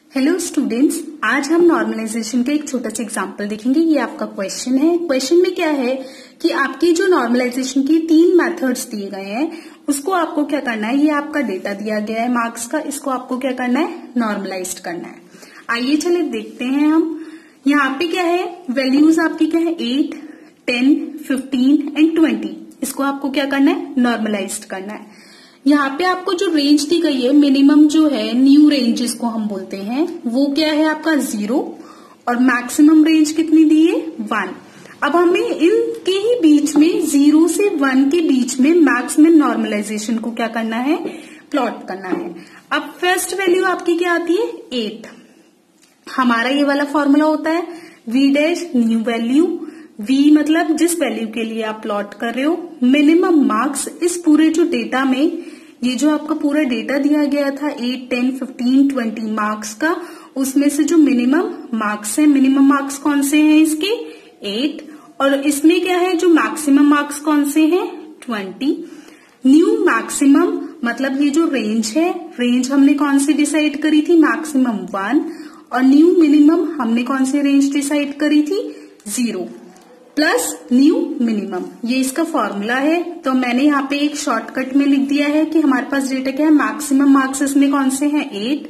Hello students, आज हम normalisation का एक छोटा सा एग्जांपल देखेंगे। ये आपका क्वेश्चन है। क्वेश्चन में क्या है कि आपकी जो नॉर्मलाइजेशन की 3 मेथड्स दिए गए हैं, उसको आपको क्या करना है। ये आपका डेटा दिया गया है मार्क्स का, इसको आपको क्या करना है, नॉर्मलाइज करना है। आइए चले देखते हैं हम। यहाँ पे क्या है, वैल्यूज आपकी क्या है, 8, 10, 15 एंड 20। इसको आपको क्या करना है, नॉर्मलाइज करना है। यहाँ पे आपको जो रेंज दी गई है, मिनिमम जो है, न्यू रेंज जिसको हम बोलते हैं, वो क्या है आपका 0 और मैक्सिमम रेंज कितनी दी है 1। अब हमें इनके ही बीच में 0 से 1 के बीच में मैक्सिमम नॉर्मलाइजेशन को क्या करना है, प्लॉट करना है। अब फर्स्ट वैल्यू आपकी क्या आती है, 8। हमारा ये वाला फॉर्मूला होता है v dash new value. v मतलब जिस वैल्यू के लिए आप प्लॉट कर रहे हो, मिनिमम मार्क्स इस पूरे जो डेटा में, ये जो आपका पूरा डेटा दिया गया था 8, 10, 15, 20 मार्क्स का, उसमें से जो मिनिमम मार्क्स है, मिनिमम मार्क्स कौन से हैं इसके 8, और इसमें क्या है जो मैक्सिमम मार्क्स कौन से हैं 20। न्यू मैक्सिमम मतलब ये जो रेंज है, रेंज हमने कौन सी डिसाइड करी थी, मैक्सिमम 1, और न्यू मिनिमम हमने कौन सी रेंज डिसाइड करी थी 0 प्लस न्यू मिनिमम। ये इसका फॉर्मूला है। तो मैंने यहाँ पे एक शॉर्टकट में लिख दिया है कि हमारे पास डेटा क्या है, मैक्सिमम मार्क्स इसमें कौन से हैं 8,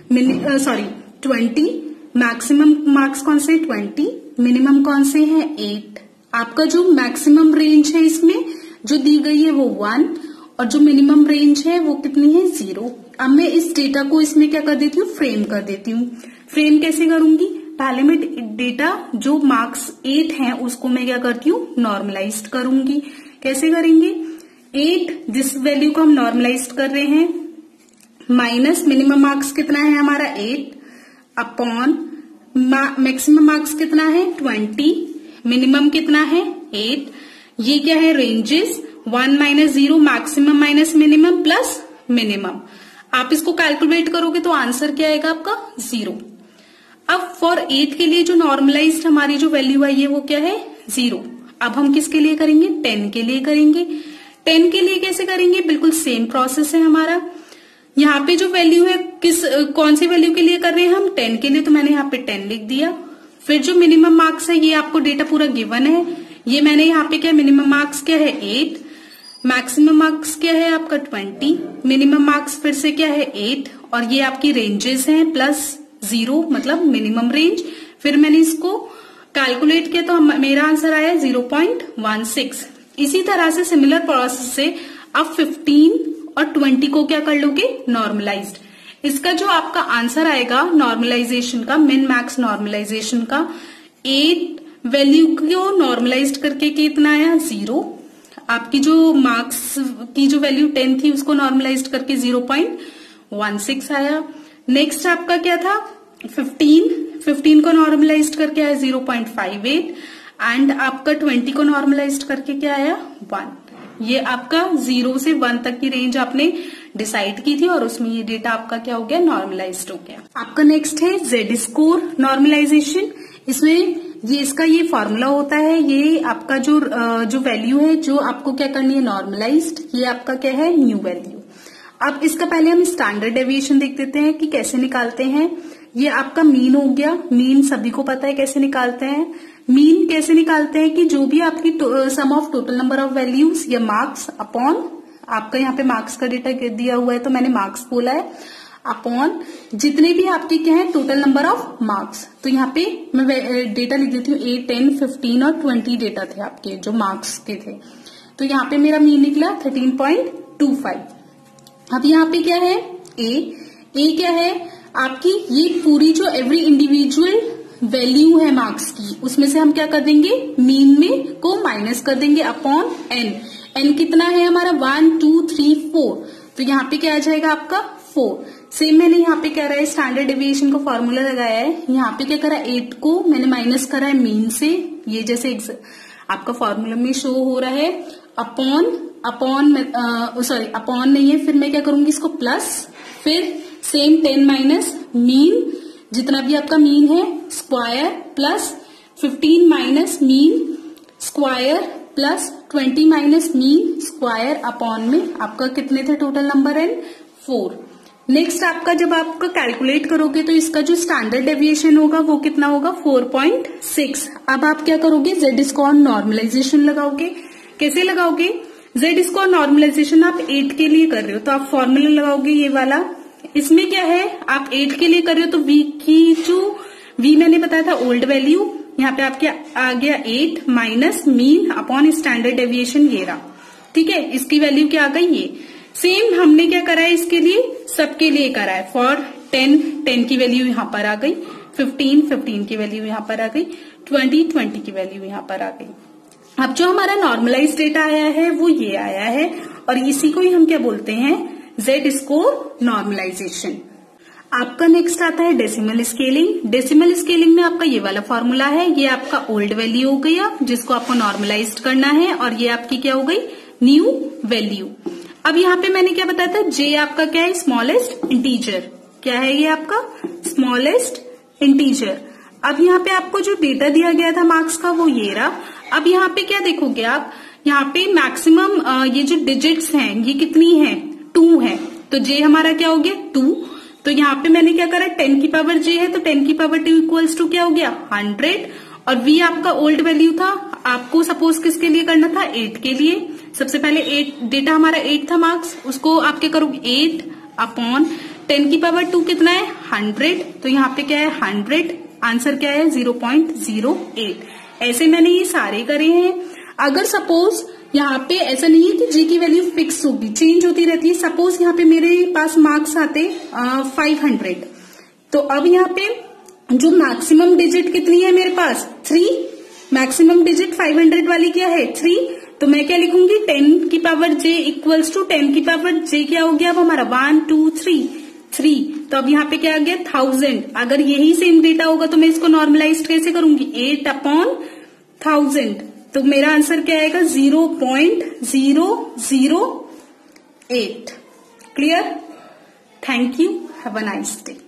20, मैक्सिमम मार्क्स कौन से 20, मिनिमम कौन से हैं 8। आपका जो मैक्सिमम रेंज है इसमें जो दी गई है वो 1, और जो मिनिमम रेंज है वो कितनी है 0। अब मैं इस डेटा को इसमें क्या कर देती हूँ, फ्रेम कर देती हूँ। फ्रेम कैसे करूंगी, पहले मैं डेटा जो मार्क्स 8 हैं उसको मैं क्या करती हूँ, नॉर्मलाइज करूंगी। कैसे करेंगे, 8 जिस वैल्यू को हम नॉर्मलाइज कर रहे हैं, माइनस मिनिमम मार्क्स कितना है हमारा 8, अपॉन मैक्सिमम मार्क्स कितना है 20, मिनिमम कितना है 8। ये क्या है, ranges 1 minus 0, maximum minus minimum plus minimum. आप इसको कैलकुलेट करोगे तो आंसर क्या आएगा आपका 0। अब फॉर 8 के लिए जो नॉर्मलाइज्ड हमारी जो वैल्यू आई है वो क्या है 0। अब हम किसके लिए करेंगे, 10 के लिए करेंगे। 10 के लिए कैसे करेंगे, बिल्कुल सेम प्रोसेस है हमारा। यहाँ पे जो वैल्यू है कौन सी वैल्यू के लिए कर रहे हैं हम, 10 के लिए, तो मैंने यहाँ पे 10 लिख दिया। फिर जो मिनिमम मार्क्स है, ये आपको डेटा पूरा गिवन है, ये मैंने यहाँ पे क्या, मिनिमम मार्क्स क्या है 8, मैक्सिमम मार्क्स क्या है आपका 20, मिनिमम मार्क्स फिर से क्या है 8, और ये आपकी रेंजेस हैं प्लस 0 मतलब मिनिमम रेंज। फिर मैंने इसको कैलकुलेट किया तो मेरा आंसर आया 0.16। इसी तरह से सिमिलर प्रोसेस से अब 15 और 20 को क्या कर लोगे, नॉर्मलाइज्ड। इसका जो आपका आंसर आएगा नॉर्मलाइजेशन का, मिन मैक्स नॉर्मलाइजेशन का, 8 वैल्यू को नॉर्मलाइज्ड करके कितना आया 0। आपकी जो मार्क्स की जो वैल्यू 10 थी उसको नॉर्मलाइज्ड करके 0.16 आया। नेक्स्ट आपका क्या था 15 को नॉर्मलाइज्ड करके आया 0.58, एंड आपका 20 को नॉर्मलाइज्ड करके क्या आया 1। ये आपका 0 से 1 तक की रेंज आपने डिसाइड की थी, और उसमें ये डेटा आपका क्या हो गया, नॉर्मलाइज्ड हो गया। आपका नेक्स्ट है जेड स्कोर नॉर्मलाइजेशन। इसमें इसका ये फॉर्मूला होता है, ये आपका जो वैल्यू है जो आपको क्या करनी है, नॉर्मलाइज्ड, ये आपका क्या है, न्यू वैल्यू। अब इसका पहले हम स्टैंडर्ड डेविएशन देख देते हैं कि कैसे निकालते हैं। ये आपका मीन हो गया। मीन सभी को पता है कैसे निकालते हैं। मीन कैसे निकालते हैं कि जो भी आपकी sum of total number of values या मार्क्स अपॉन, आपका यहाँ पे मार्क्स का डेटा दिया हुआ है तो मैंने मार्क्स बोला है, अपॉन जितने भी आपके क्या है टोटल नंबर ऑफ मार्क्स। तो यहाँ पे मैं डेटा लिख देती हूँ 8, 10, 15 और 20 डेटा थे आपके जो मार्क्स के थे। तो यहाँ पे मेरा मीन निकला 13.25। अब यहाँ पे क्या है, ए क्या है आपकी, ये पूरी जो एवरी इंडिविजुअल वैल्यू है मार्क्स की, उसमें से हम क्या कर देंगे, मीन में को माइनस कर देंगे अपॉन एन। एन कितना है हमारा 1, 2, 3, 4, तो यहाँ पे क्या आ जाएगा आपका 4। सेम मैंने यहाँ पे क्या रहा है, स्टैंडर्ड डेविएशन का फॉर्मूला लगाया है। यहाँ पे क्या करा, 8 को मैंने माइनस करा है मीन से, ये जैसे आपका फॉर्मूला में शो हो रहा है, अपॉन नहीं है, फिर मैं क्या करूंगी इसको प्लस, फिर सेम 10 माइनस मीन, जितना भी आपका मीन है square, plus 15 minus mean square, plus 20 minus mean square, upon में आपका कितने थे टोटल नंबर एन 4। नेक्स्ट आपका जब आपका कैलकुलेट करोगे तो इसका जो स्टैंडर्ड डेविएशन होगा वो कितना होगा 4.6। अब आप क्या करोगे, जेड स्क्वायर नॉर्मलाइजेशन लगाओगे। कैसे लगाओगे, जेड स्क्वायर नॉर्मलाइजेशन आप 8 के लिए कर रहे हो तो आप फॉर्मूला लगाओगे ये वाला। इसमें क्या है, आप 8 के लिए कर रहे हो तो वी की जो वी मैंने बताया था ओल्ड वैल्यू, यहाँ पे आपके आ गया 8 minus mean upon standard deviation ये रहा। ठीक है, इसकी वैल्यू क्या आ गई ये। सेम हमने क्या करा है इसके लिए, सबके लिए करा है। फॉर 10 की वैल्यू यहाँ पर आ गई, 15 की वैल्यू यहाँ पर आ गई, 20 की वैल्यू यहाँ पर आ गई। अब जो हमारा नॉर्मलाइज डेटा आया है वो ये आया है और इसी को ही हम क्या बोलते हैं, जेड स्कोर नॉर्मलाइजेशन। आपका नेक्स्ट आता है डेसिमल स्केलिंग। डेसिमल स्केलिंग में आपका ये वाला फॉर्मूला है, ये आपका ओल्ड वैल्यू हो गया जिसको आपको नॉर्मलाइज करना है और ये आपकी क्या हो गई, न्यू वैल्यू। अब यहाँ पे मैंने क्या बताया था, जे आपका क्या है, स्मॉलेस्ट इंटीजर। क्या है ये आपका स्मॉलेस्ट इंटीजर। अब यहाँ पे आपको जो डेटा दिया गया था मार्क्स का वो ये रहा। अब यहाँ पे क्या देखोगे आप, यहाँ पे मैक्सिमम ये जो डिजिट्स हैं ये कितनी है, 2 है। तो जे हमारा क्या हो गया 2। तो यहाँ पे मैंने क्या करा, 10 की पावर जे है तो 10 की पावर 2 इक्वल्स टू क्या हो गया 100। और वी आपका ओल्ड वैल्यू था, आपको सपोज किसके लिए करना था, 8 के लिए। सबसे पहले 8 डेटा हमारा 8 था मार्क्स, उसको आप क्या करोगे 8 अपॉन 10 की पावर 2 कितना है 100। तो यहाँ पे क्या है 100, आंसर क्या है 0.08। ऐसे मैंने ये सारे करे हैं। अगर सपोज यहाँ पे ऐसा नहीं है कि जे की वैल्यू फिक्स होगी, चेंज होती रहती है। सपोज यहाँ पे मेरे पास मार्क्स आते 500, तो अब यहाँ पे जो मैक्सिमम डिजिट कितनी है मेरे पास 3, मैक्सिमम डिजिट 500 वाली क्या है 3। तो मैं क्या लिखूंगी 10 की पावर जे इक्वल्स टू 10 की पावर जे क्या हो गया अब हमारा 1 2 3। तो अब यहाँ पे क्या आ गया 1000। अगर यही सेम डेटा होगा तो मैं इसको नॉर्मलाइज कैसे करूंगी, 8 अपॉन 1000। तो मेरा आंसर क्या आएगा 0.008। Clear, thank you, have a nice day.